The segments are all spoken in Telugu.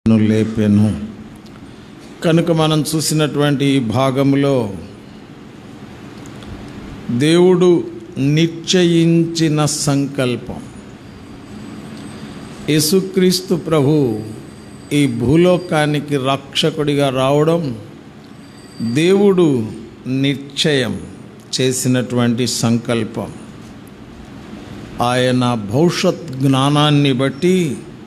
లేపెను. కనుక మనం చూసినటువంటి ఈ భాగంలో దేవుడు నిశ్చయించిన సంకల్పం, యేసుక్రీస్తు ప్రభు ఈ భూలోకానికి రక్షకుడిగా రావడం దేవుడు నిశ్చయం చేసినటువంటి సంకల్పం. ఆయన భవిష్యత్ జ్ఞానాన్ని బట్టి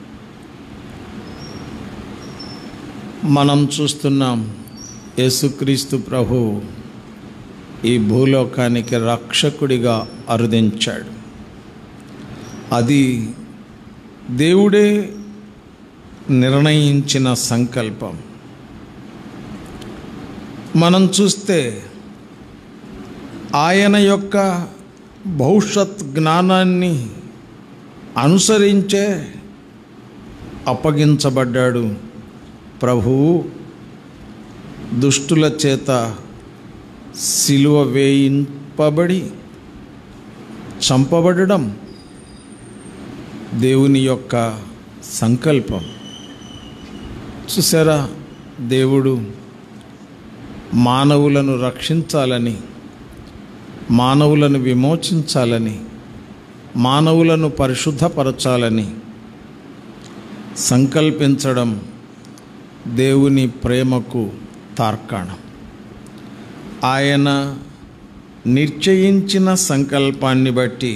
మనం చూస్తున్నాం, యేసుక్రీస్తు ప్రభు ఈ భూలోకానికి రక్షకుడిగా అరుదించాడు. అది దేవుడే నిర్ణయించిన సంకల్పం. మనం చూస్తే ఆయన యొక్క భవిష్యత్ జ్ఞానాన్ని అనుసరించే అప్పగించబడ్డాడు. ప్రభువు దుష్టుల చేత సిలువ వేయింపబడి చంపబడడం దేవుని యొక్క సంకల్పం. చూసారా, దేవుడు మానవులను రక్షించాలని, మానవులను విమోచించాలని, మానవులను పరిశుద్ధపరచాలని సంకల్పించడం దేవుని ప్రేమకు తార్కాణం. ఆయన నిశ్చయించిన సంకల్పాన్ని బట్టి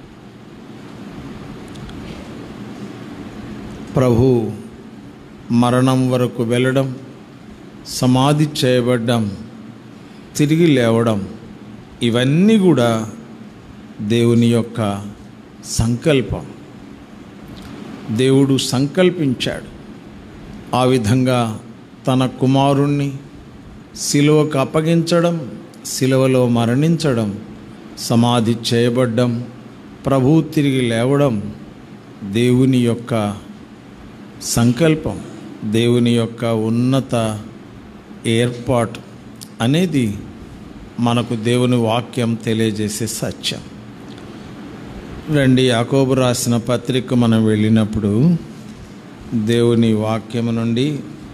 ప్రభు మరణం వరకు వెళ్ళడం, సమాధి చేయబడ్డం, తిరిగి లేవడం, ఇవన్నీ కూడా దేవుని యొక్క సంకల్పం. దేవుడు సంకల్పించాడు. ఆ విధంగా తన కుమారుణ్ణి సిలువకు అప్పగించడం, సిలువలో మరణించడం, సమాధి చేయబడ్డం, ప్రభువు తిరిగి లేవడం దేవుని యొక్క సంకల్పం, దేవుని యొక్క ఉన్నత ఏర్పాటు అనేది మనకు దేవుని వాక్యం తెలియజేసే సత్యం. రండి, యాకోబు రాసిన పత్రిక మనం వెళ్ళినప్పుడు దేవుని వాక్యం నుండి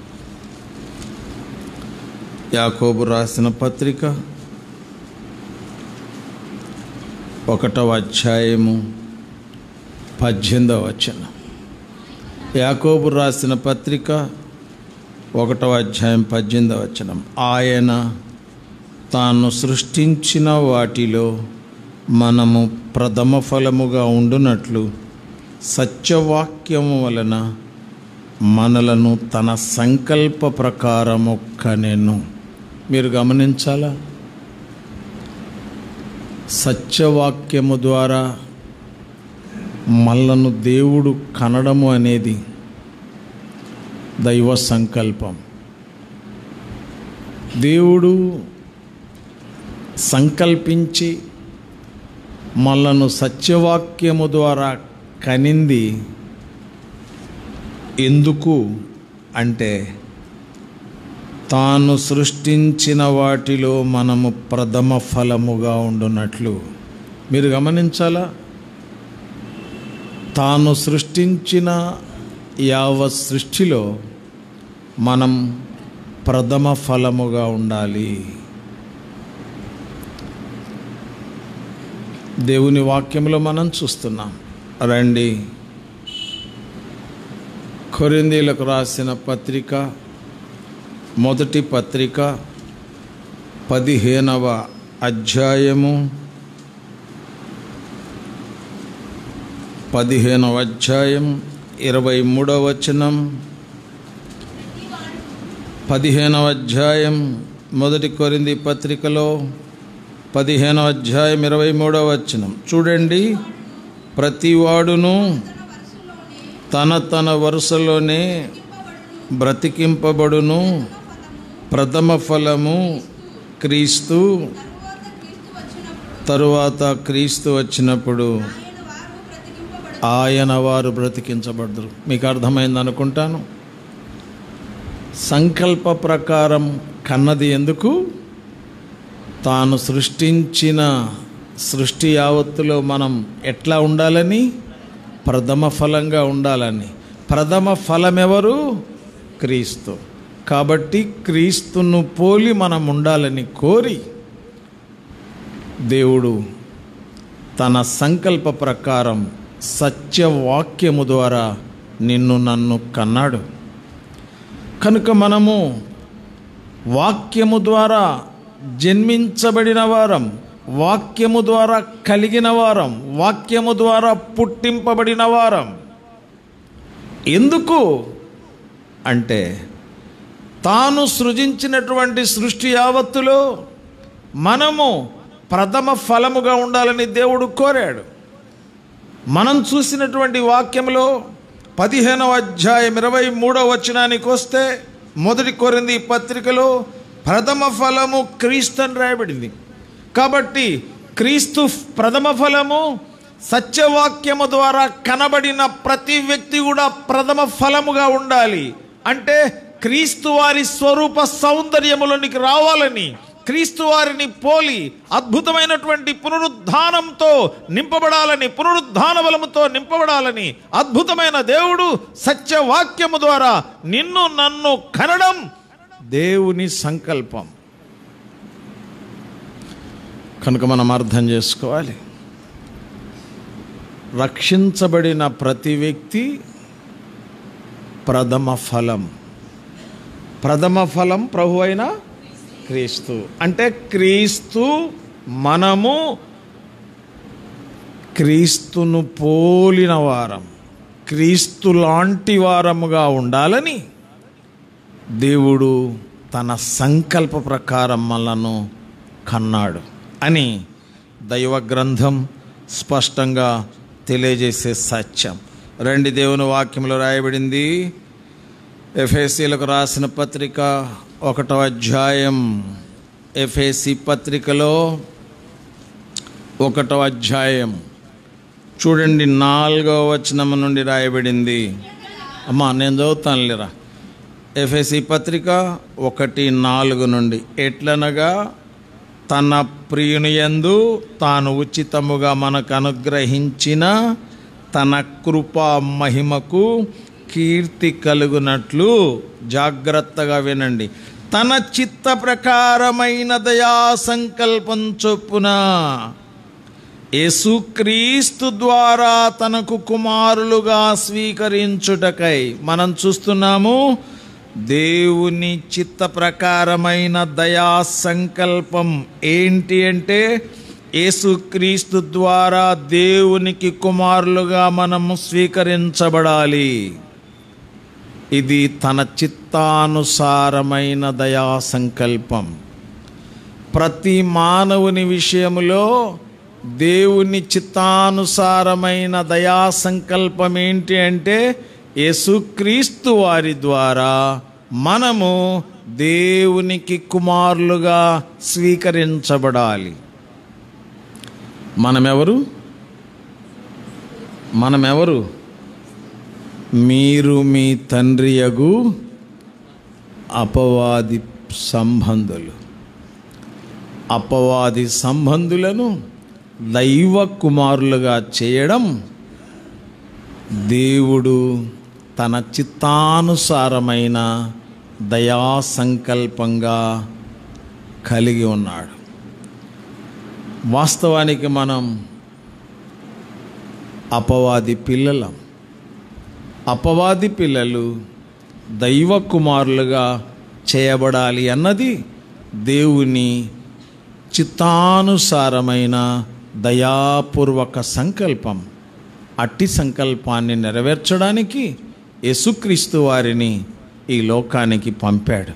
యాకోబు రాసిన పత్రిక 1వ అధ్యాయము 18వ వచనం. యాకోబు రాసిన పత్రిక 1వ అధ్యాయం 18వ వచనం. ఆయన తాను సృష్టించిన వాటిలో మనము ప్రథమ ఫలముగా ఉండునట్లు సత్యవాక్యము వలన మనలను తన సంకల్ప ప్రకారము కనెను. మీరు గమనించాలా, సత్యవాక్యము ద్వారా మనలను దేవుడు కనడము అనేది దైవ సంకల్పం. దేవుడు సంకల్పించి మనలను సత్యవాక్యము ద్వారా కనింది ఎందుకు అంటే, తాను సృష్టించిన వాటిలో మనము ప్రథమ ఫలముగా ఉండునట్లు. మీరు గమనించాలా, తాను సృష్టించిన యావత్ సృష్టిలో మనం ప్రథమ ఫలముగా ఉండాలి. దేవుని వాక్యంలో మనం చూస్తున్నాం. రండి, కొరింథీయులకు రాసిన పత్రిక, మొదటి పత్రిక 15వ అధ్యాయము 23వ వచనం. 15వ అధ్యాయం మొదటి కొరింథీ పత్రికలో 15వ అధ్యాయం 23వ వచనం చూడండి. ప్రతివాడును తన వరుసలోనే బ్రతికింపబడును. ప్రథమ ఫలము క్రీస్తు, తరువాత క్రీస్తు వచ్చినప్పుడు ఆయన వారు బ్రతికించబడరు. మీకు అర్థమైంది అనుకుంటాను. సంకల్ప ప్రకారం కన్నది ఎందుకు? తాను సృష్టించిన సృష్టి యావత్తులో మనం ఎట్లా ఉండాలని? ప్రథమ ఫలంగా ఉండాలని. ప్రథమ ఫలం ఎవరు? క్రీస్తు. కాబట్టి క్రీస్తును పోలి మనం ఉండాలని కోరి దేవుడు తన సంకల్ప ప్రకారం సత్యవాక్యము ద్వారా నిన్ను నన్ను కన్నాడు. కనుక మనము వాక్యము ద్వారా జన్మించబడిన వారం, వాక్యము ద్వారా కలిగిన వారం, వాక్యము ద్వారా పుట్టింపబడిన వారం. ఎందుకు అంటే తాను సృజించినటువంటి సృష్టి యావత్తులో మనము ప్రథమ ఫలముగా ఉండాలని దేవుడు కోరాడు. మనం చూసినటువంటి వాక్యంలో 15వ అధ్యాయం 23వ వచనానికి వస్తే, మొదటి కొరింథీ పత్రికలో ప్రథమ ఫలము క్రీస్తు అని రాయబడింది. కాబట్టి క్రీస్తు ప్రథమ ఫలము. సత్యవాక్యము ద్వారా కనబడిన ప్రతి వ్యక్తి కూడా ప్రథమ ఫలముగా ఉండాలి. అంటే క్రీస్తు వారి స్వరూప సౌందర్యములోనికి రావాలని, క్రీస్తు వారిని పోలి అద్భుతమైనటువంటి పునరుద్ధానంతో నింపబడాలని, పునరుద్ధాన బలముతో నింపబడాలని అద్భుతమైన దేవుడు సత్యవాక్యము ద్వారా నిన్ను నన్ను కనడం దేవుని సంకల్పం. కనుక మనం అర్థం చేసుకోవాలి, రక్షించబడిన ప్రతి వ్యక్తి ప్రథమ ఫలం. ప్రథమ ఫలం ప్రభు అయిన క్రీస్తు. అంటే క్రీస్తు, మనము క్రీస్తును పోలిన వారం, క్రీస్తు లాంటి వారముగా ఉండాలని దేవుడు తన సంకల్ప ప్రకారం మనలను కన్నాడు అని దైవ గ్రంథం స్పష్టంగా తెలియజేసే సత్యం. రండి, దేవుని వాక్యంలో రాయబడింది. ఎఫెసీలకు రాసిన పత్రిక 1వ అధ్యాయం, ఎఫెసీ పత్రికలో 1వ అధ్యాయం చూడండి, 4వ వచనం నుండి రాయబడింది. అమ్మా నేను చదువుతాను లేరా. ఎఫెసీ పత్రిక 1:4 నుండి, ఎట్లనగా తన ప్రియుని యందు తాను ఉచితముగా మనకు అనుగ్రహించిన తన కృపా మహిమకు కీర్తి కలుగునట్లు, జాగ్రత్తగా వినండి, తన చిత్త ప్రకారమైన దయా సంకల్పం చొప్పున యేసుక్రీస్తు ద్వారా తనకు కుమారులుగా స్వీకరించుటకై. మనం చూస్తున్నాము దేవుని చిత్త ప్రకారమైన దయా సంకల్పం ఏంటి అంటే, యేసుక్రీస్తు ద్వారా దేవునికి కుమారులుగా మనము స్వీకరించబడాలి. ఇది తన చిత్తానుసారమైన దయా సంకల్పం. ప్రతి మానవుని విషయములో దేవుని చిత్తానుసారమైన దయా సంకల్పం ఏంటి అంటే, యేసుక్రీస్తు వారి ద్వారా మనము దేవునికి కుమారులుగా స్వీకరించబడాలి. మనమెవరు? మీరు మీ తండ్రియగు అపవాది సంబంధులు. అపవాది సంబంధులను దైవ కుమారులుగా చేయడం దేవుడు తన చిత్తానుసారమైన దయా సంకల్పంగా కలిగి ఉన్నాడు. వాస్తవానికి మనం అపవాది పిల్లలం. అపవాది పిల్లలు దైవ కుమారులుగా చేయబడాలి అన్నది దేవుని చిత్తానుసారమైన దయాపూర్వక సంకల్పం. అట్టి సంకల్పాన్ని నెరవేర్చడానికి యేసుక్రీస్తు వారిని ఈ లోకానికి పంపాడు.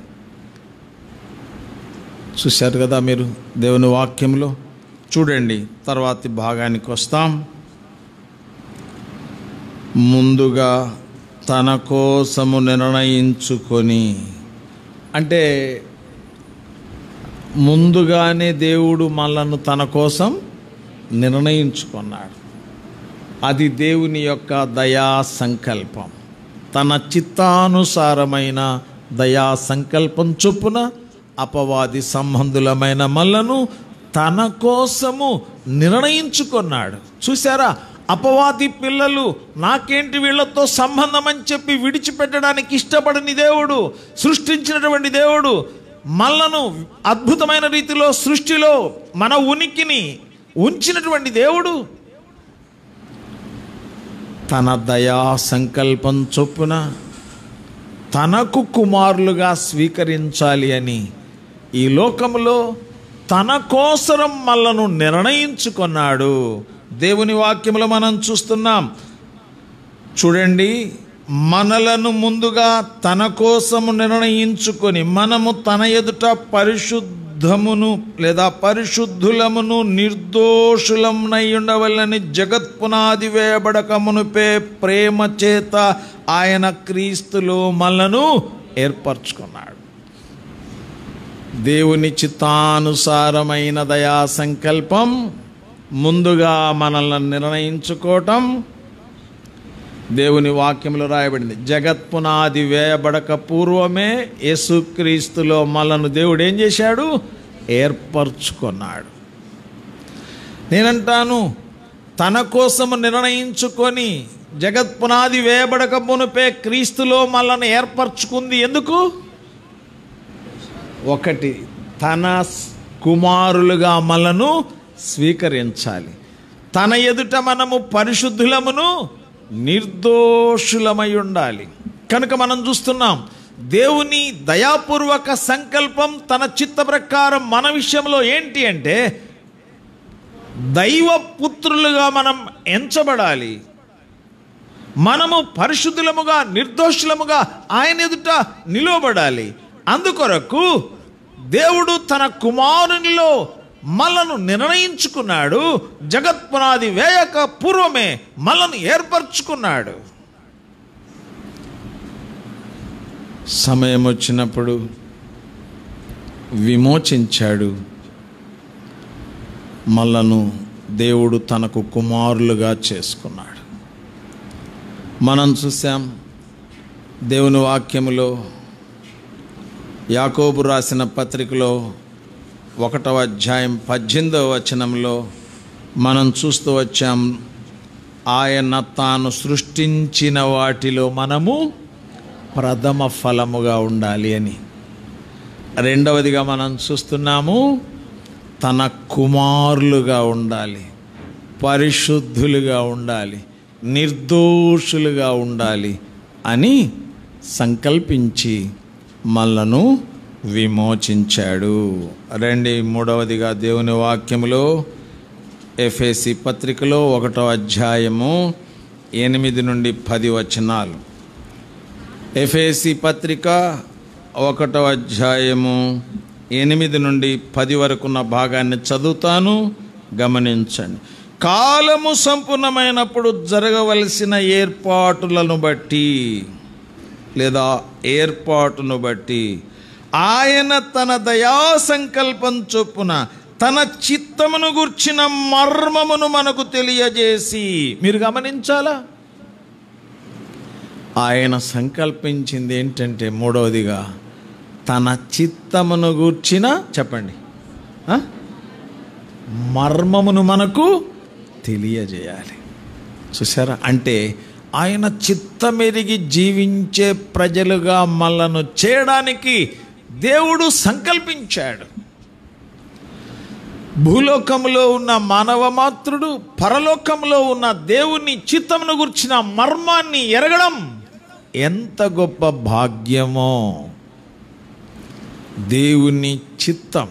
చూశారు కదా మీరు దేవుని వాక్యంలో. చూడండి, తర్వాతి భాగానికి వస్తాం. ముందుగా తన కోసము నిర్ణయించుకొని, అంటే ముందుగానే దేవుడు మనలను తన కోసం నిర్ణయించుకున్నాడు. అది దేవుని యొక్క దయా సంకల్పం. తన చిత్తానుసారమైన దయా సంకల్పం చొప్పున అపవాది సంబంధులమైన మనలను తన కోసము నిర్ణయించుకున్నాడు. చూసారా, అపవాది పిల్లలు నాకేంటి వీళ్ళతో సంబంధం అని చెప్పి విడిచిపెట్టడానికి ఇష్టపడని దేవుడు, సృష్టించినటువంటి దేవుడు, మనలను అద్భుతమైన రీతిలో సృష్టిలో మన ఉనికిని ఉంచినటువంటి దేవుడు తన దయా సంకల్పం చొప్పున తనకు కుమారులుగా స్వీకరించాలి అని ఈ లోకంలో తన కోసరం మనలను నిర్ణయించుకున్నాడు. దేవుని వాక్యములో మనం చూస్తున్నాం. చూడండి, మనలను ముందుగా తన కోసము నిర్ణయించుకొని మనము తన ఎదుట పరిశుద్ధమును లేదా పరిశుద్ధులమును నిర్దోషులమునై ఉండవలెనని జగత్పునాది వేయబడక మునుపే ప్రేమ చేత ఆయన క్రీస్తులో మనలను ఏర్పరచుకున్నాడు. దేవుని చిత్తానుసారమైన దయా సంకల్పం ముందుగా మనల్ని నిర్ణయించుకోవటం దేవుని వాక్యంలో రాయబడింది. జగత్పునాది వేయబడక పూర్వమే యేసుక్రీస్తులో మనలను దేవుడు ఏం చేశాడు? ఏర్పరచుకున్నాడు. నేనంటాను, తన కోసము నిర్ణయించుకొని జగత్పునాది వేయబడక మునుపే క్రీస్తులో మనల్ని ఏర్పరచుకుంది ఎందుకు? ఒకటి, తన కుమారులుగా మనను స్వీకరించాలి. తన ఎదుట మనము పరిశుద్ధులమును నిర్దోషులమై ఉండాలి. కనుక మనం చూస్తున్నాం, దేవుని దయాపూర్వక సంకల్పం తన చిత్త ప్రకారం మన విషయంలో ఏంటి అంటే దైవ పుత్రులుగా మనం ఎంచబడాలి. మనము పరిశుద్ధులముగా నిర్దోషులముగా ఆయన ఎదుట నిలువబడాలి. అందుకొరకు దేవుడు తన కుమారునిలో మనను నిర్ణయించుకున్నాడు. జగత్పునాది వేయక పూర్వమే మనను ఏర్పరచుకున్నాడు. సమయం వచ్చినప్పుడు విమోచించాడు. మనను దేవుడు తనకు కుమారులుగా చేసుకున్నాడు. మనం చూసాం దేవుని వాక్యములో యాకోబు రాసిన పత్రికలో 1వ అధ్యాయం 18వ వచనంలో మనం చూస్తూ వచ్చాం, ఆయన తాను సృష్టించిన వాటిలో మనము ప్రథమ ఫలముగా ఉండాలి అని. రెండవదిగా మనం చూస్తున్నాము, తన కుమారులుగా ఉండాలి, పరిశుద్ధులుగా ఉండాలి, నిర్దోషులుగా ఉండాలి అని సంకల్పించి మనలను విమోచించాడు. మూడవదిగా దేవుని వాక్యములో ఎఫెసీ పత్రికలో 1వ అధ్యాయము 8 నుండి 10 వచనాలు. ఎఫెసీ పత్రిక 1వ అధ్యాయము 8 నుండి 10 వరకున్న భాగాన్ని చదువుతాను, గమనించండి. కాలము సంపూర్ణమైనప్పుడు జరగవలసిన ఏర్పాటులను బట్టి లేదా ఏర్పాటును బట్టి ఆయన తన దయా సంకల్పం చొప్పున తన చిత్తమును గూర్చిన మర్మమును మనకు తెలియజేసి, మీరు గమనించాలా, ఆయన సంకల్పించింది ఏంటంటే మూడవదిగా తన చిత్తమును గూర్చిన, చెప్పండి, మర్మమును మనకు తెలియజేయాలి. చూసారా? అంటే ఆయన చిత్తమెరిగి జీవించే ప్రజలుగా మనలను చేయడానికి దేవుడు సంకల్పించాడు. భూలోకంలో ఉన్న మానవ మాత్రుడు పరలోకంలో ఉన్న దేవుని చిత్తమును గుర్చిన మర్మాన్ని ఎరగడం ఎంత గొప్ప భాగ్యమో. దేవుని చిత్తం,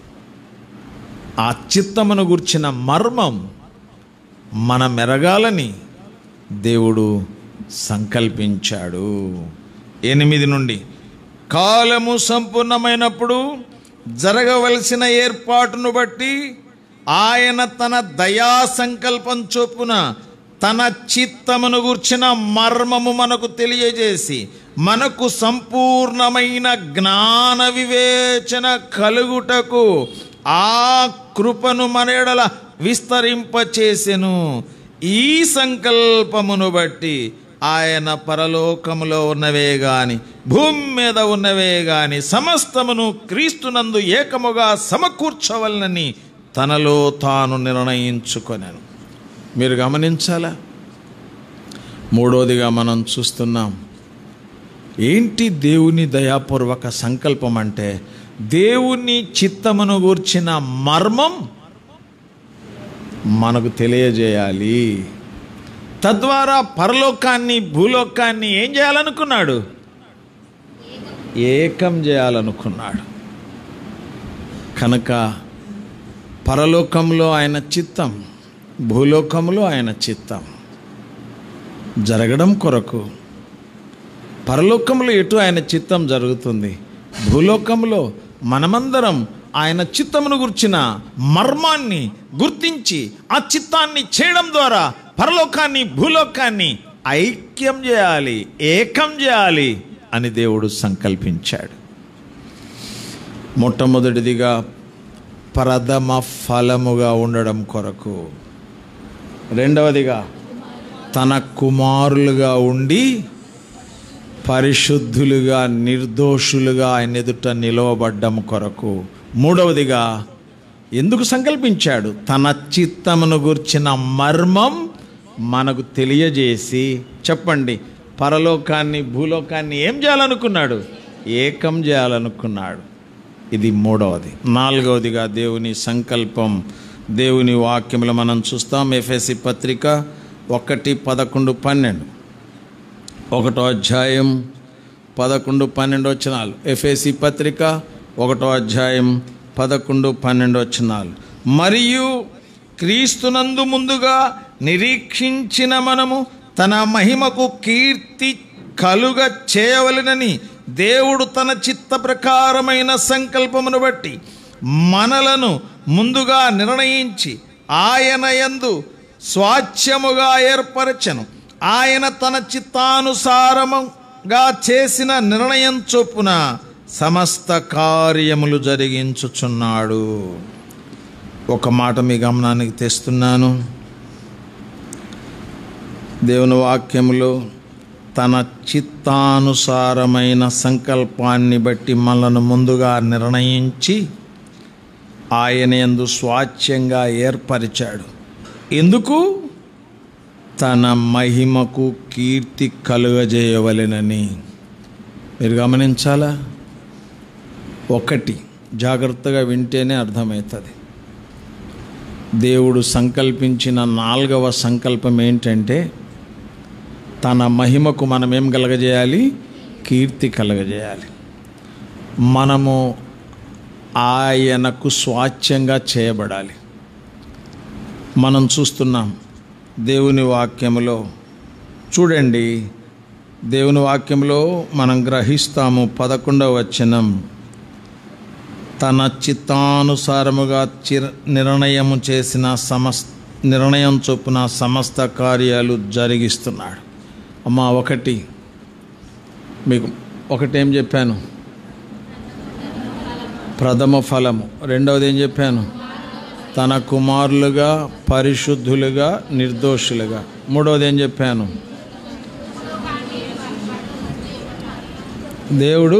ఆ చిత్తమును గుర్చిన మర్మం మనం ఎరగాలని దేవుడు సంకల్పించాడు. 8 నుండి, కాలము సంపూర్ణమైనప్పుడు జరగవలసిన ఏర్పాటును బట్టి ఆయన తన దయా సంకల్పం చొప్పున తన చిత్తమును గూర్చిన మర్మము మనకు తెలియజేసి మనకు సంపూర్ణమైన జ్ఞాన వివేచన కలుగుటకు ఆ కృపను మన ఎడల విస్తరింపచేసెను. ఈ సంకల్పమును బట్టి ఆయన పరలోకములో ఉన్నవే గాని భూమి మీద ఉన్నవే గాని సమస్తమును క్రీస్తునందు ఏకముగా సమకూర్చవలనని తనలో తాను నిర్ణయించుకొనెను. మీరు గమనించాలా? మూడవదిగా మనం చూస్తున్నాం, ఏంటి దేవుని దయాపూర్వక సంకల్పం అంటే, దేవుని చిత్తమును గూర్చిన మర్మం మనకు తెలియజేయాలి. తద్వారా పరలోకాన్ని భూలోకాన్ని ఏం చేయాలనుకున్నాడు? ఏకం చేయాలనుకున్నాడు. కనుక పరలోకంలో ఆయన చిత్తం, భూలోకంలో ఆయన చిత్తం జరగడం కొరకు, పరలోకంలో ఎటు ఆయన చిత్తం జరుగుతుంది, భూలోకంలో మనమందరం ఆయన చిత్తమును గుర్చిన మర్మాన్ని గుర్తించి ఆ చిత్తాన్ని చేయడం ద్వారా పరలోకాన్ని భూలోకాన్ని ఐక్యం చేయాలి, ఏకం చేయాలి అని దేవుడు సంకల్పించాడు. మొట్టమొదటిదిగా ప్రథమ ఫలముగా ఉండడం కొరకు, రెండవదిగా తన కుమారులుగా ఉండి పరిశుద్ధులుగా నిర్దోషులుగా ఆయన ఎదుట నిలవబడ్డం కొరకు, మూడవదిగా ఎందుకు సంకల్పించాడు? తన చిత్తమును గుర్చిన మర్మం మనకు తెలియజేసి, చెప్పండి, పరలోకాన్ని భూలోకాన్ని ఏం చేయాలనుకున్నాడు? ఏకం చేయాలనుకున్నాడు. ఇది మూడవది. నాలుగవదిగా దేవుని సంకల్పం, దేవుని వాక్యములు మనం చూస్తాం. ఎఫెసీ పత్రిక 1:11-12, 1వ అధ్యాయం 11-12 వచనాలు. ఎఫెసీ పత్రిక 1వ అధ్యాయం 11-12 వచనాలు. మరియు క్రీస్తునందు ముందుగా నిరీక్షించిన మనము తన మహిమకు కీర్తి కలుగ చేయవలెనని దేవుడు తన చిత్త ప్రకారమైన సంకల్పమును బట్టి మనలను ముందుగా నిర్ణయించి ఆయన యందు స్వాచ్ఛముగా ఏర్పరచెను. ఆయన తన చిత్తానుసారముగా చేసిన నిర్ణయం చొప్పున సమస్త కార్యములు జరిగించుచున్నాడు. ఒక మాట మీ గమనానికి తెస్తున్నాను. దేవుని వాక్యములో తన చిత్తానుసారమైన సంకల్పాన్ని బట్టి మనలను ముందుగా నిర్ణయించి ఆయన యందు స్వాచ్ఛంగా ఏర్పరిచాడు. ఎందుకు? తన మహిమకు కీర్తి కలుగజేయవలెనని. మీరు గమనించాలా? ఒకటి జాగ్రత్తగా వింటేనే అర్థమవుతుంది. దేవుడు సంకల్పించిన 4వ సంకల్పం ఏంటంటే, తన మహిమకు మనం ఏం కలగజేయాలి? కీర్తి కలగజేయాలి. మనము ఆయనకు స్వాచ్ఛంగా చేయబడాలి. మనం చూస్తున్నాం దేవుని వాక్యములో, చూడండి, దేవుని వాక్యంలో మనం గ్రహిస్తాము. 11వ వచనం, తన చిత్తానుసారముగా నిర్ణయము చేసిన నిర్ణయం చొప్పున సమస్త కార్యాలు జరిగిస్తున్నాడు. అమ్మా, మీకు ఒకటేం చెప్పాను? ప్రథమ ఫలము. రెండవది ఏం చెప్పాను? తన కుమారులుగా పరిశుద్ధులుగా నిర్దోషులుగా. మూడవది ఏం చెప్పాను? దేవుడు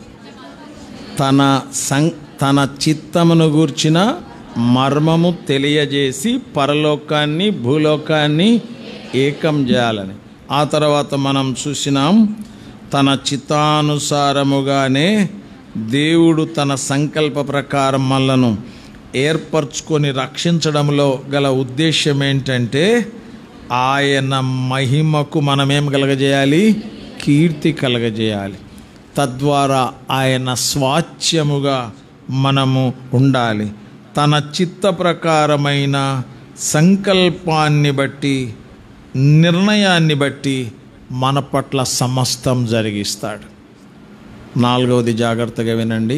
తన చిత్తమును గూర్చిన మర్మము తెలియజేసి పరలోకాన్ని భూలోకాన్ని ఏకం చేయాలని. ఆ తర్వాత మనం చూసినాం, తన చిత్తానుసారముగానే దేవుడు తన సంకల్ప ప్రకారం మనలను ఏర్పరచుకొని రక్షించడంలో గల ఉద్దేశం ఏంటంటే, ఆయన మహిమకు మనమేం కలగజేయాలి? కీర్తి కలగజేయాలి. తద్వారా ఆయన స్వాచ్ఛముగా మనము ఉండాలి. తన చిత్త ప్రకారమైన సంకల్పాన్ని బట్టి, నిర్ణయాన్ని బట్టి మన పట్ల సమస్తం జరిగిస్తాడు. 4వది జాగ్రత్తగా వినండి.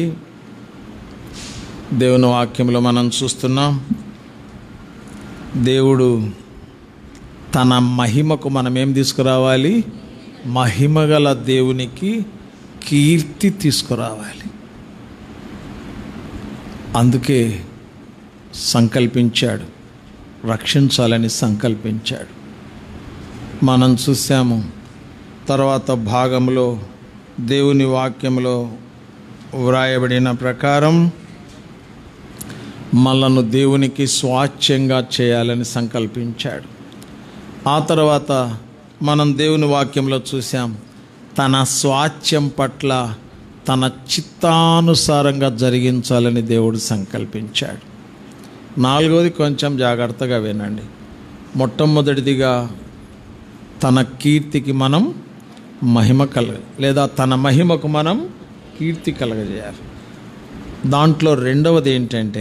దేవుని వాక్యంలో మనం చూస్తున్నాం, దేవుడు తన మహిమకు మనం ఏం తీసుకురావాలి? మహిమగల దేవునికి కీర్తి తీసుకురావాలి. అందుకే సంకల్పించాడు, రక్షించాలని సంకల్పించాడు. మనం చూసాము. తర్వాత భాగంలో దేవుని వాక్యంలో వ్రాయబడిన ప్రకారం మనలను దేవునికి స్వాచ్ఛంగా చేయాలని సంకల్పించాడు. ఆ తర్వాత మనం దేవుని వాక్యంలో చూసాం, తన స్వాస్థ్యం పట్ల తన చిత్తానుసారంగా జరిగించాలని దేవుడు సంకల్పించాడు. నాలుగవది కొంచెం జాగ్రత్తగా వినండి. మొట్టమొదటిదిగా తన కీర్తికి మనం మహిమ లేదా తన మహిమకు మనం కీర్తి కలగజేయాలి. దాంట్లో రెండవది ఏంటంటే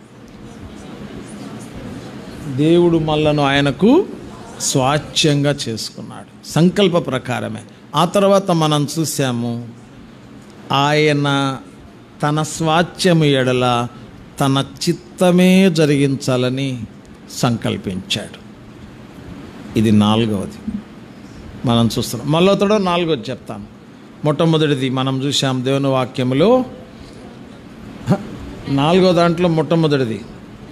దేవుడు మనలను ఆయనకు స్వాస్థ్యంగా చేసుకున్నాడు, సంకల్ప ప్రకారమే. ఆ తర్వాత మనం చూసాము, ఆయన తన స్వాస్థ్యము ఎడల తన చిత్తమే జరిగించాలని సంకల్పించాడు. ఇది నాలుగవది మనం చూస్తున్నాం. మళ్ళీ తోడో నాలుగవది చెప్తాను. మొట్టమొదటిది మనం చూసాం దేవుని వాక్యములో, నాలుగో దాంట్లో మొట్టమొదటిది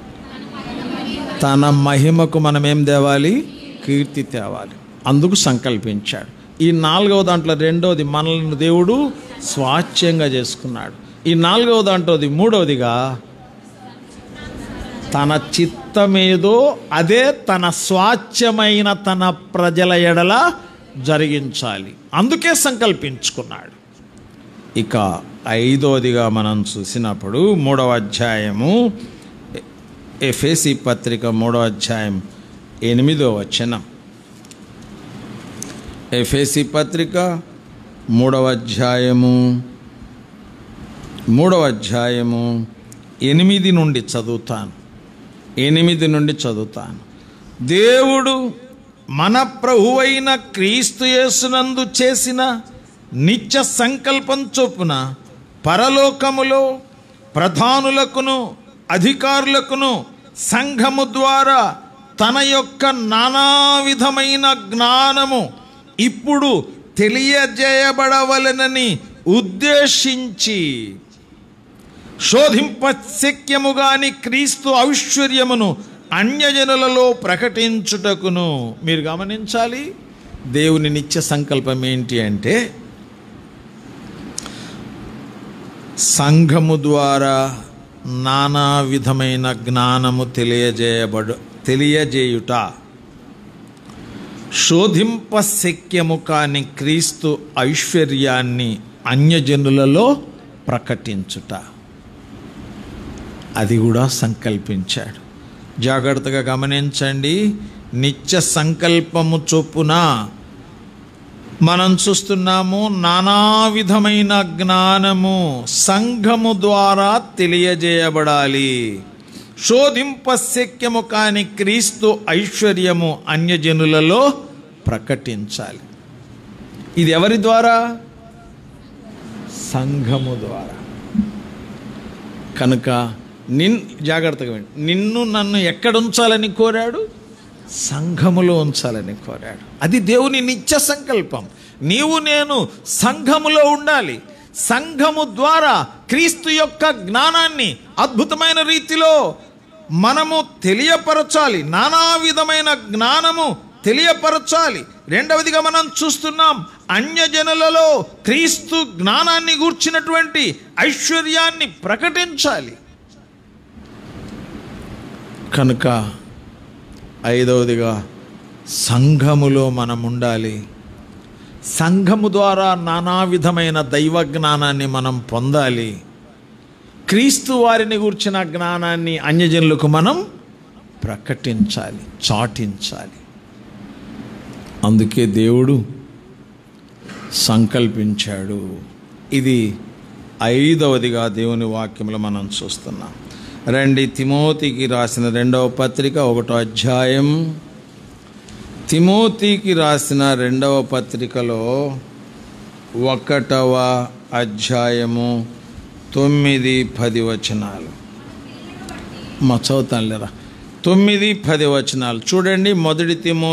తన మహిమకు మనం ఏం తేవాలి? కీర్తి తేవాలి. అందుకు సంకల్పించాడు. ఈ నాలుగవ దాంట్లో రెండవది, మనల్ని దేవుడు స్వాస్థ్యంగా చేసుకున్నాడు. ఈ నాలుగవ దాంట్లోది మూడవదిగా తన చిత్తమేదో అదే తన స్వాస్థ్యమైన తన ప్రజల ఎడల జరిగించాలి, అందుకే సంకల్పించుకున్నాడు. ఇక ఐదవదిగా మనం చూసినప్పుడు 3వ అధ్యాయము ఎఫెసీ పత్రిక 3వ అధ్యాయం 8వ వచనం. ఎఫెసీ పత్రిక 3వ అధ్యాయము 8 నుండి చదువుతాను. 8 నుండి చదువుతాను. దేవుడు మన ప్రభువైన క్రీస్తు యేసునందు చేసిన నిత్య సంకల్పం చొప్పున పరలోకములో ప్రధానులకును అధికారులకును సంఘము ద్వారా తన యొక్క నానా విధమైన జ్ఞానము ఇప్పుడు తెలియజేయబడవలెనని ఉద్దేశించి శోధింపశక్యము గాని క్రీస్తు ఐశ్వర్యమును అన్యజనులలో ప్రకటించుటకును. మీరు గమనించాలి, దేవుని నిత్య సంకల్పం ఏంటి అంటే సంఘము ద్వారా నానా విధమైన జ్ఞానము తెలియజేయుట, శోధింపశక్యము కాని క్రీస్తు ఐశ్వర్యాన్ని అన్యజనులలో ప్రకటించుట, అది కూడా సంకల్పించాడు. జాగ్రత్తగా గమనించండి. నిత్య సంకల్పము చొప్పున మనం చూస్తున్నాము, నానా విధమైన జ్ఞానము సంఘము ద్వారా తెలియజేయబడాలి. శోధింపశక్యము కాని క్రీస్తు ఐశ్వర్యము అన్యజనులలో ప్రకటించాలి. ఇది ఎవరి ద్వారా? సంఘము ద్వారా. కనుక జాగ్రత్తగా వినండి, నిన్ను నన్ను ఎక్కడ ఉంచాలని కోరాడు? సంఘములో ఉంచాలని కోరాడు. అది దేవుని నిత్య సంకల్పం. నీవు నేను సంఘములో ఉండాలి. సంఘము ద్వారా క్రీస్తు యొక్క జ్ఞానాన్ని అద్భుతమైన రీతిలో మనము తెలియపరచాలి. నానా విధమైన జ్ఞానము తెలియపరచాలి. రెండవదిగా మనం చూస్తున్నాం, అన్యజనులలో క్రీస్తు జ్ఞానాన్ని గూర్చినటువంటి ఐశ్వర్యాన్ని ప్రకటించాలి. కనుక ఐదవదిగా సంఘములో మనం ఉండాలి. సంఘము ద్వారా నానా విధమైన దైవ జ్ఞానాన్ని మనం పొందాలి. క్రీస్తు వారిని గూర్చిన జ్ఞానాన్ని అన్యజనులకు మనం ప్రకటించాలి, చాటించాలి. అందుకే దేవుడు సంకల్పించాడు. ఇది ఐదవదిగా దేవుని వాక్యంలో మనం చూస్తున్నాం. రండి, తిమోతికి రాసిన 2వ పత్రిక 1వ అధ్యాయం. తిమోతికి రాసిన 2వ పత్రికలో 1వ అధ్యాయము 9-10 వచనాలు. మా చదువుతాను లేరా, 9-10 వచనాలు చూడండి. 2వ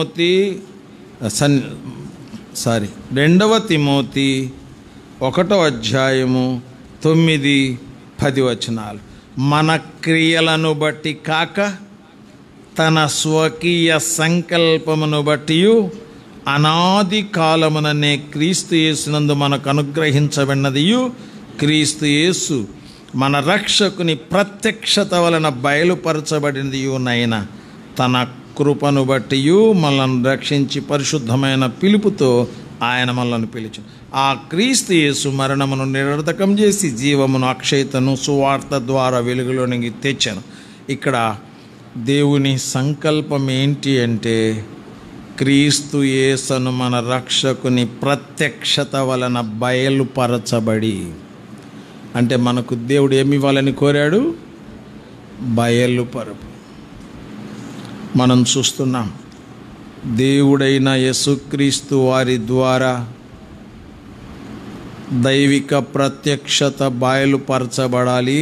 తిమోతి 1వ అధ్యాయము 9-10 వచనాలు. మన క్రియలను బట్టి కాక తన స్వకీయ సంకల్పమును బట్టి అనాది కాలముననే క్రీస్తు యేసునందు మనకు అనుగ్రహించబడినదియు, క్రీస్తు యేసు మన రక్షకుని ప్రత్యక్షత వలన బయలుపరచబడినదియునైన తన కృపను బట్టి మనల్ని రక్షించి పరిశుద్ధమైన పిలుపుతో ఆయన మనల్ని పిలిచి ఆ క్రీస్తు యేసు మరణమును నిరర్ధకం చేసి జీవమును అక్షయతను సువార్త ద్వారా వెలుగులోనికి తెచ్చాను. ఇక్కడ దేవుని సంకల్పం ఏంటి అంటే క్రీస్తు యేసును మన రక్షకుని ప్రత్యక్షత వలన బయలుపరచబడి, అంటే మనకు దేవుడు ఏమి ఇవ్వాలని కోరాడు? బయలుపరపు. మనం చూస్తున్నాం దేవుడైన యేసుక్రీస్తు వారి ద్వారా దైవిక ప్రత్యక్షత బయలుపరచబడాలి.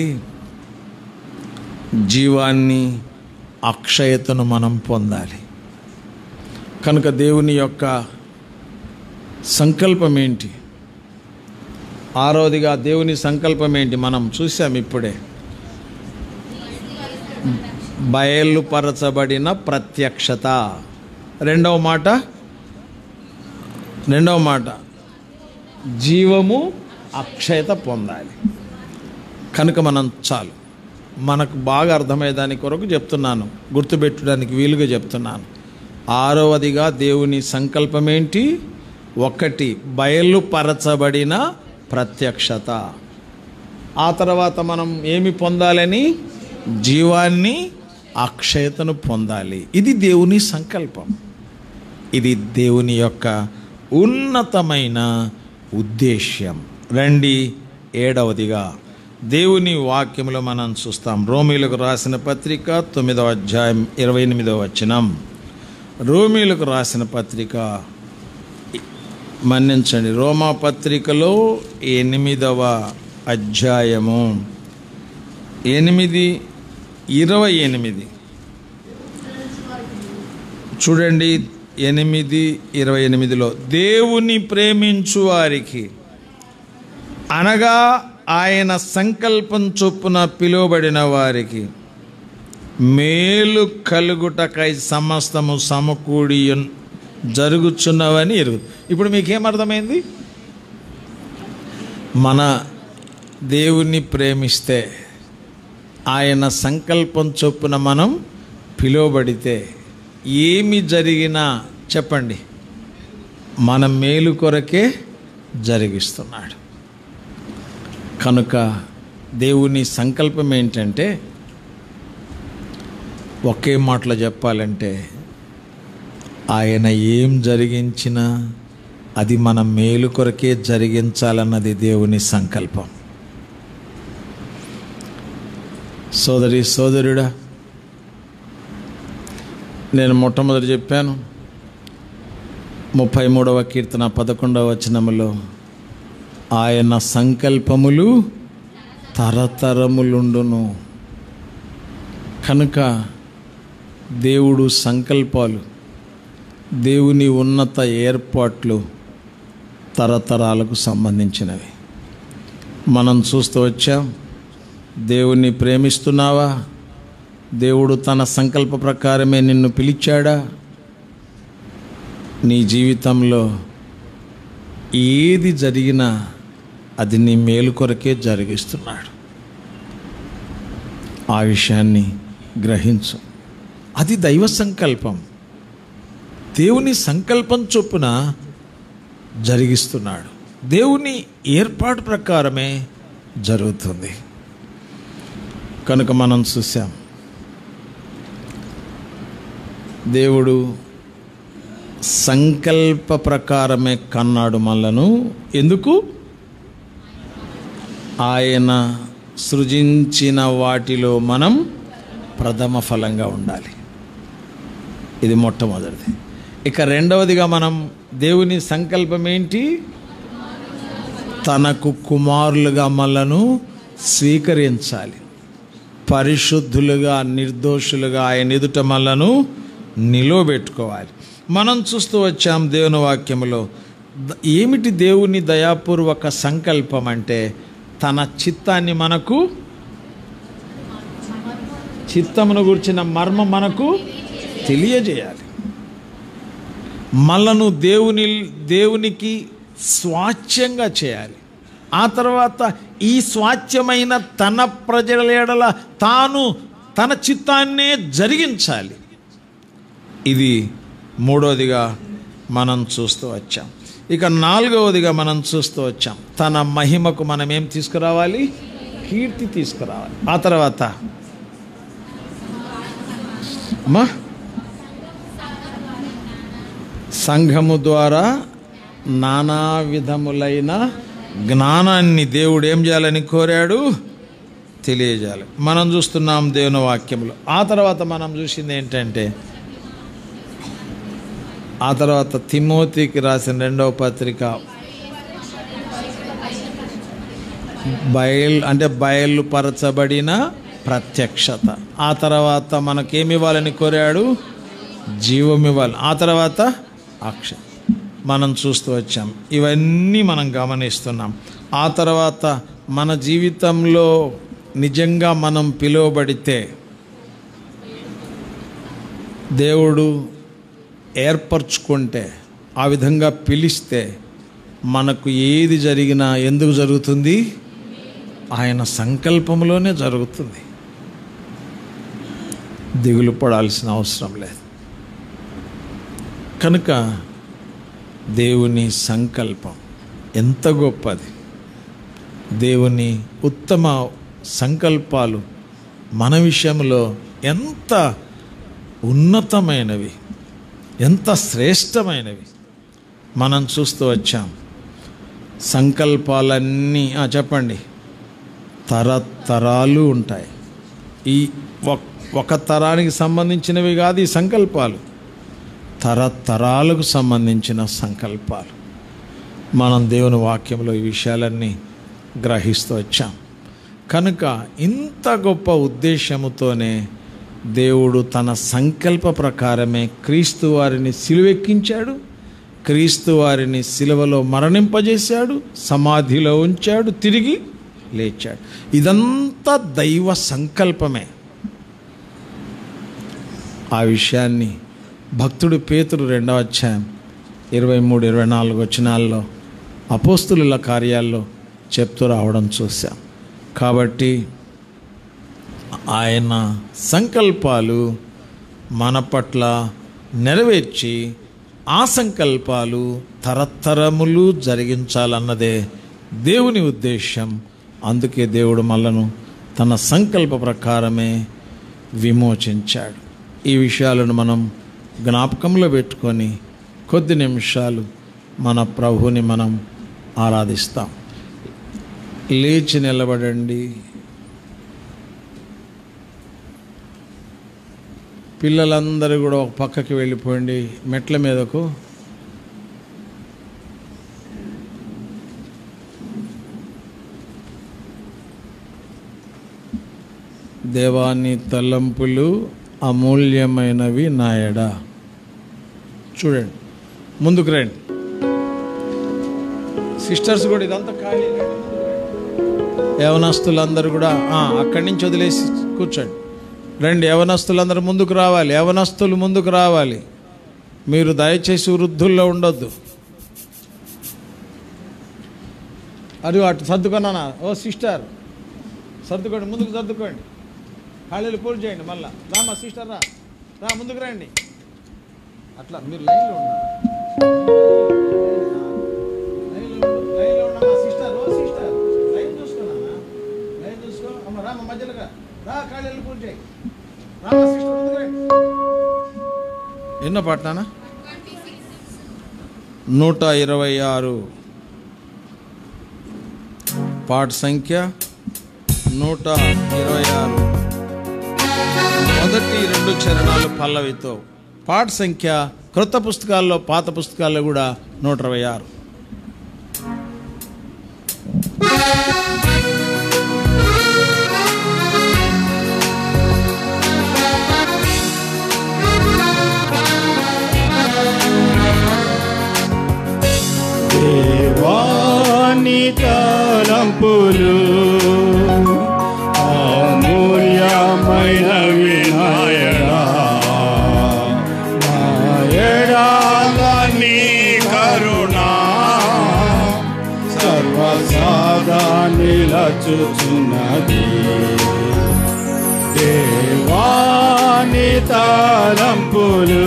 జీవాన్ని అక్షయతను మనం పొందాలి. కనుక దేవుని యొక్క సంకల్పం ఏంటి? ఆరోదిగా దేవుని సంకల్పం ఏంటి? మనం చూసాం ఇప్పుడే. బయలుపరచబడిన ప్రత్యక్షత. రెండవ మాట జీవము అక్షయత పొందాలి. కనుక మనం చాలు, మనకు బాగా అర్థమయ్యే దాని కొరకు చెప్తున్నాను, గుర్తుపెట్టడానికి వీలుగా చెప్తున్నాను. ఆరవదిగా దేవుని సంకల్పం ఏంటి? 1 బయలుపరచబడిన ప్రత్యక్షత. ఆ తర్వాత మనం ఏమి పొందాలని? జీవాన్ని అక్షయతను పొందాలి. ఇది దేవుని సంకల్పం. ఇది దేవుని యొక్క ఉన్నతమైన ఉద్దేశ్యం. రండి 7వదిగా దేవుని వాక్యంలో మనం చూస్తాం. రోమీలకు రాసిన పత్రిక 9వ అధ్యాయం 28వ వచనం. రోమీలకు రాసిన పత్రిక, మన్నించండి, రోమా పత్రికలో 8వ అధ్యాయము 8:28 చూడండి. 8:28లో దేవుని ప్రేమించు వారికి, అనగా ఆయన సంకల్పం చొప్పున పిలువబడిన వారికి మేలు కలుగుటకై సమస్తము సమకూడి జరుగుచున్నవని ఎరుగు. ఇప్పుడు మీకేమర్థమైంది? మన దేవుణ్ణి ప్రేమిస్తే, ఆయన సంకల్పం చొప్పున మనం పిలువబడితే ఏమి జరిగినా చెప్పండి, మన మేలు కొరకే జరిగిస్తున్నాడు. కనుక దేవుని సంకల్పం ఏంటంటే, ఒకే మాటలో చెప్పాలంటే, ఆయన ఏం జరిగించినా అది మన మేలు కొరకే జరిగించాలన్నది దేవుని సంకల్పం. సోదరి సోదరుడా, నేను మొట్టమొదటి చెప్పాను 33వ కీర్తన 11వ వచనములో, ఆయన సంకల్పములు తరతరములుండును. కనుక దేవుడు సంకల్పాలు, దేవుని ఉన్నత ఏర్పాట్లు తరతరాలకు సంబంధించినవి. మనం చూస్తూ వచ్చాం. దేవుణ్ణి ప్రేమిస్తున్నావా? దేవుడు తన సంకల్ప ప్రకారమే నిన్ను పిలిచాడా? నీ జీవితంలో ఏది జరిగినా అది నీ మేలు కొరకే జరిగిస్తున్నాడు. ఆ విషయాన్ని గ్రహించు. అది దైవ సంకల్పం. దేవుని సంకల్పం చొప్పున జరిగిస్తున్నాడు. దేవుని ఏర్పాటు ప్రకారమే జరుగుతుంది. కనుక మనం చూసాం, దేవుడు సంకల్ప ప్రకారమే కన్నాడు మనలను. ఎందుకు? ఆయన సృజించిన వాటిలో మనం ప్రథమ ఫలంగా ఉండాలి. ఇది మొట్టమొదటిది. ఇక రెండవదిగా మనం దేవుని సంకల్పం ఏంటి? తనకు కుమారులుగా మనలను స్వీకరించాలి. పరిశుద్ధులుగా, నిర్దోషులుగా ఆయన ఎదుట మనలను నిలవబెట్టుకోవాలి. మనం చూస్తూ వచ్చాం దేవుని వాక్యములో. ఏమిటి దేవుని దయాపూర్వక సంకల్పం అంటే, తన చిత్తాన్ని మనకు, చిత్తమును గురించిన మర్మం మనకు తెలియజేయాలి. మనను దేవునికి స్వాచ్యంగా చేయాలి. ఆ తర్వాత ఈ స్వాచ్యమైన తన ప్రజల ఎడల తాను తన చిత్తాన్నే జరిగించాలి. ఇది మూడవదిగా మనం చూస్తూ వచ్చాం. ఇక నాలుగవదిగా మనం చూస్తూ వచ్చాం, తన మహిమకు మనం ఏం తీసుకురావాలి? కీర్తి తీసుకురావాలి. ఆ తర్వాత సంఘము ద్వారా నానా విధములైన జ్ఞానాన్ని దేవుడు ఏం చేయాలని కోరాడు? తెలియజేయాలి. మనం చూస్తున్నాం దేవుని వాక్యములు. ఆ తర్వాత మనం చూసింది ఏంటంటే, ఆ తర్వాత తిమోతికి రాసిన 2వ పత్రిక బయలుపరచబడిన ప్రత్యక్షత. ఆ తర్వాత మనకేమి ఇవ్వాలని కోరాడు? జీవం ఇవ్వాలి. ఆ తర్వాత మనం చూస్తూ వచ్చాం. ఇవన్నీ మనం గమనిస్తున్నాం. ఆ తర్వాత మన జీవితంలో నిజంగా మనం పిలువబడితే, దేవుడు ఏర్పరచుకుంటే, ఆ విధంగా పిలిస్తే మనకు ఏది జరిగినా ఎందుకు జరుగుతుంది? ఆయన సంకల్పంలోనే జరుగుతుంది. దిగులు పడాల్సిన అవసరం లేదు. కనుక దేవుని సంకల్పం ఎంత గొప్పది! దేవుని ఉత్తమ సంకల్పాలు మన విషయంలో ఎంత ఉన్నతమైనవి, ఎంత శ్రేష్టమైనవి మనం చూస్తూ వచ్చాం. సంకల్పాలన్నీ చెప్పండి, తరతరాలు ఉంటాయి. ఈ ఒక తరానికి సంబంధించినవి కాదు ఈ సంకల్పాలు, తరతరాలకు సంబంధించిన సంకల్పాలు. మనం దేవుని వాక్యంలో ఈ విషయాలన్నీ గ్రహిస్తూ వచ్చాం. కనుక ఇంత గొప్ప ఉద్దేశముతోనే దేవుడు తన సంకల్ప ప్రకారమే క్రీస్తు వారిని సిలువెక్కించాడు, క్రీస్తు వారిని సిలువలో మరణింపజేశాడు, సమాధిలో ఉంచాడు, తిరిగి లేచాడు. ఇదంతా దైవ సంకల్పమే. ఆ విషయాన్ని భక్తుడు పేతురు 2వ అధ్యాయం 23-24 వచనాల్లో అపోస్తులుల కార్యాల్లో చెప్తూ రావడం చూశాం. కాబట్టి ఆయన సంకల్పాలు మన పట్ల నెరవేర్చి ఆ సంకల్పాలు తరతరములు జరిగించాలన్నదే దేవుని ఉద్దేశం. అందుకే దేవుడు మనలను తన సంకల్ప ప్రకారమే విమోచించాడు. ఈ విషయాలను మనం జ్ఞాపకంలో పెట్టుకొని కొద్ది నిమిషాలు మన ప్రభువుని మనం ఆరాధిస్తాం. లేచి నిలబడండి. పిల్లలందరూ కూడా ఒక పక్కకి వెళ్ళిపోండి, మెట్ల మీదకు. దేవాని తలంపులు అమూల్యమైనవి నాయడా. చూడండి, ముందుకు రండి. సిస్టర్స్ కూడా ఇదంతా ఖాళీ. యవనస్తులందరూ కూడా అక్కడి నుంచి వదిలేసి కూర్చోండి. రండి, యవనస్తులందరూ ముందుకు రావాలి. యవనస్తులు ముందుకు రావాలి. మీరు దయచేసి వృద్ధుల్లో ఉండొద్దు. అది అటు సర్దుకున్నానా? ఓ సిస్టర్ సర్దుకోండి, ముందుకు సర్దుకోండి. ఖాళీలు పూర్తి చేయండి. మళ్ళా రామా సిస్టర్, రా ముందుకు రండి. అట్లా మీరు లైన్లో ఉన్నారు. లైన్లో ఉన్నామా సిస్టర్? ఓ సిస్టర్ లైన్ చూసుకున్నామా? లైన్ చూసుకో అమ్మ. రామ మధ్యలోగా రా, ఖాళీలు పూర్తి చేయి. రామా సిస్టర్ ముందుకు రండి. ఎన్నో పాటనా? 126. పాట సంఖ్య 126. మొదటి 2 చరణాలు పల్లవితో. పాట సంఖ్య క్రొత్త పుస్తకాల్లో, పాత పుస్తకాల్లో కూడా 126. దేవాని తలంపులు అమూల్యమైన వినాయడా, నాయడాలని కరుణ సర్వసాదా నిలచుచున్నది. దేవాని తలంపులు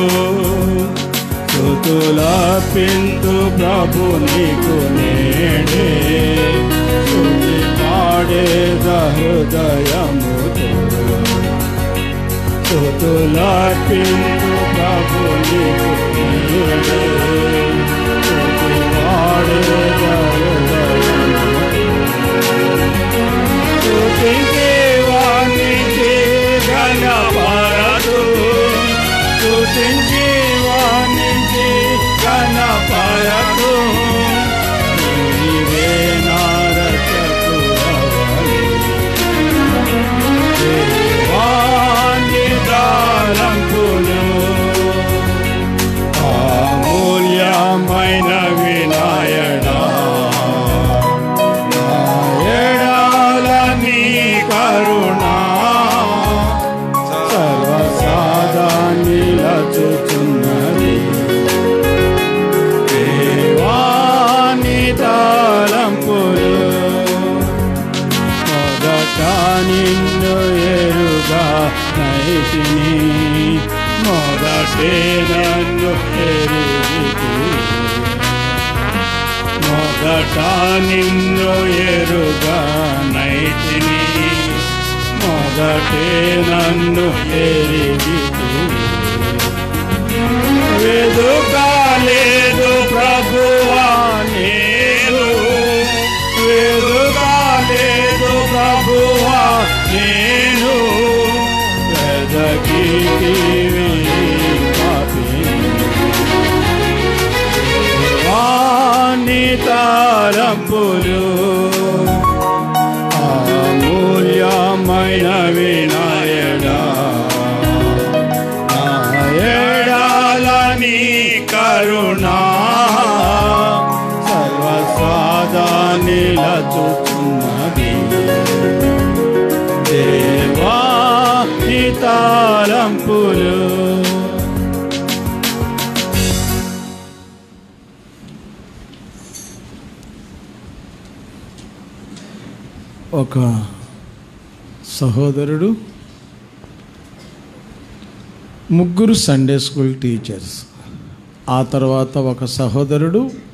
స్తుతుల పిందు ప్రభు నీకు నేడే స్తుతి పాడే హృదయముతో స్తుతుల పిందు ప్రభు నీకు నేడే స్తుతి పాడే హృదయముతో స్తుతించే వానికి ఘనపరతు స్తుతించే వానికి ఘనపరతు నీవే నా రక్షకుడవని దేవాని తలంపులు అమూల్యమైన వినాయడా నా ఎడల నీ కరుణా సర్వసాదా నిలచుచున్నది దేవాని తలంపులు మొదట నిన్ను ఎరుగా నైతిని మొదటే నన్ను ఎరిగితిని మొదట నిన్ను ఎరుగా నైతిని మొదటే నన్ను ఎరిగితిని వెదుకాలేదు ప్రభువా నేను వెదుకాలేదు ప్రభువా నేను వెదకితివి పాపిని వాని తలంపులు అమూల్యమైన వినాయడా నా ఎడల నీ కరుణా సర్వసాదా నిలచుచున్నది దేవా నీ తలంపులు ఒక సహోదరుడు, ముగ్గురు సండే స్కూల్ టీచర్స్, ఆ తర్వాత ఒక సహోదరుడు